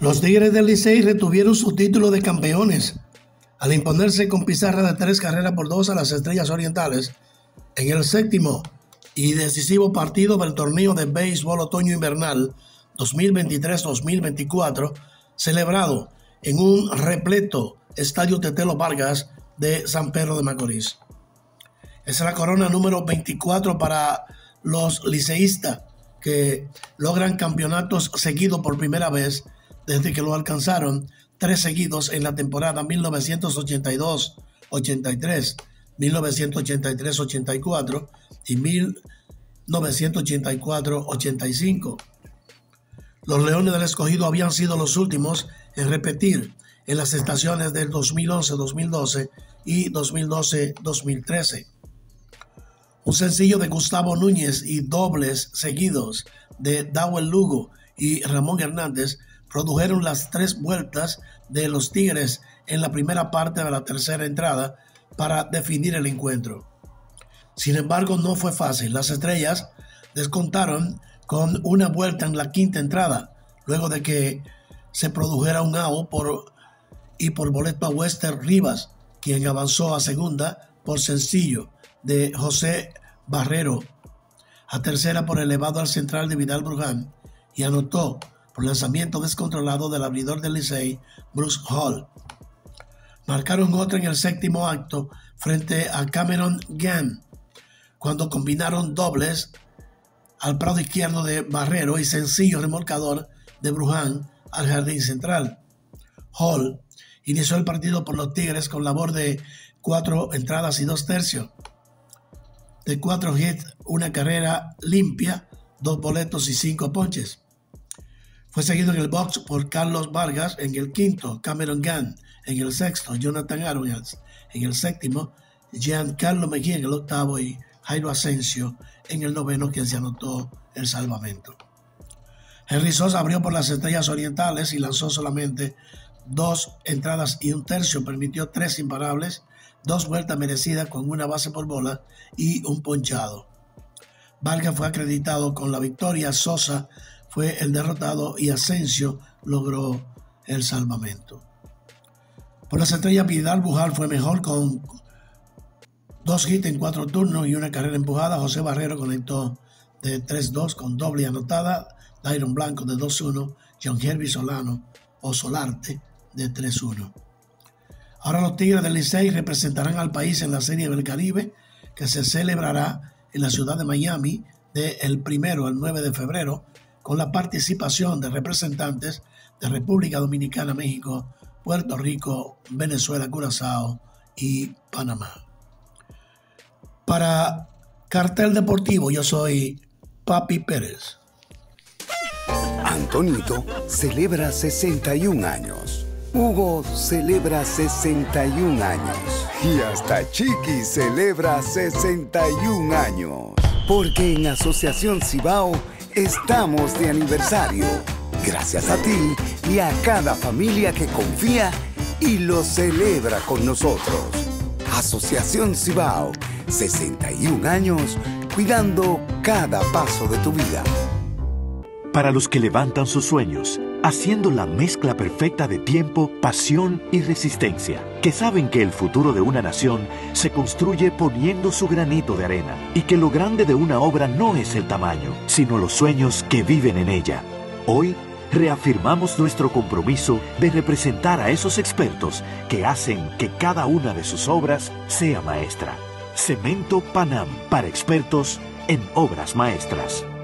Los Tigres del Licey retuvieron su título de campeones al imponerse con pizarra de 3-2 a las Estrellas Orientales en el séptimo y decisivo partido del torneo de béisbol otoño-invernal 2023-2024, celebrado en un repleto Estadio Tetelo Vargas de San Pedro de Macorís. Es la corona número 24 para los liceístas, que logran campeonatos seguidos por primera vez desde que lo alcanzaron 3 seguidos en la temporada 1982-83, 1983-84 y 1984-85. Los Leones del Escogido habían sido los últimos en repetir en las estaciones del 2011-2012 y 2012-2013. Un sencillo de Gustavo Núñez y dobles seguidos de Dawel Lugo y Ramón Hernández produjeron las 3 vueltas de los Tigres en la primera parte de la tercera entrada para definir el encuentro. Sin embargo, no fue fácil. Las Estrellas descontaron con una vuelta en la quinta entrada, luego de que se produjera un out por boleto a Wester Rivas, quien avanzó a segunda por sencillo de José Barrero, a tercera por elevado al central de Vidal Bruján, y anotó por lanzamiento descontrolado del abridor del Licey, Bruce Hall. Marcaron otra en el séptimo acto frente a Cameron Gann, cuando combinaron dobles al prado izquierdo de Barrero y sencillo remolcador de Bruján al jardín central. Hall inició el partido por los Tigres con labor de 4 entradas y 2 tercios. De 4 hits, 1 carrera limpia, 2 boletos y 5 ponches. Fue seguido en el box por Carlos Vargas en el quinto, Cameron Gann en el sexto, Jonathan Arons en el séptimo, Giancarlo Mejía en el octavo y Jairo Asensio en el noveno, quien se anotó el salvamento. Henry Sosa abrió por las Estrellas Orientales y lanzó solamente 2 entradas y 1 tercio, permitió 3 imparables, 2 vueltas merecidas con 1 base por bola y 1 ponchado. Vargas fue acreditado con la victoria, Sosa fue el derrotado y Asensio logró el salvamento. Por las Estrellas, Vidal Bruján fue mejor con 2 hits en 4 turnos y 1 carrera empujada. José Barrero conectó de 3-2 con doble anotada. Dairon Blanco de 2-1. John Herby Solano o Solarte de 3-1. Ahora los Tigres del Licey representarán al país en la Serie del Caribe, que se celebrará en la ciudad de Miami del 1 al 9 de febrero, con la participación de representantes de República Dominicana, México, Puerto Rico, Venezuela, Curazao y Panamá. Para Cartel Deportivo, yo soy Papi Pérez. Antonito celebra 61 años. Hugo celebra 61 años. Y hasta Chiqui celebra 61 años. Porque en Asociación Cibao estamos de aniversario. Gracias a ti y a cada familia que confía y lo celebra con nosotros. Asociación Cibao, 61 años cuidando cada paso de tu vida. Para los que levantan sus sueños, haciendo la mezcla perfecta de tiempo, pasión y resistencia, que saben que el futuro de una nación se construye poniendo su granito de arena y que lo grande de una obra no es el tamaño, sino los sueños que viven en ella. Hoy, reafirmamos nuestro compromiso de representar a esos expertos que hacen que cada una de sus obras sea maestra. Cemento Panam, para expertos en obras maestras.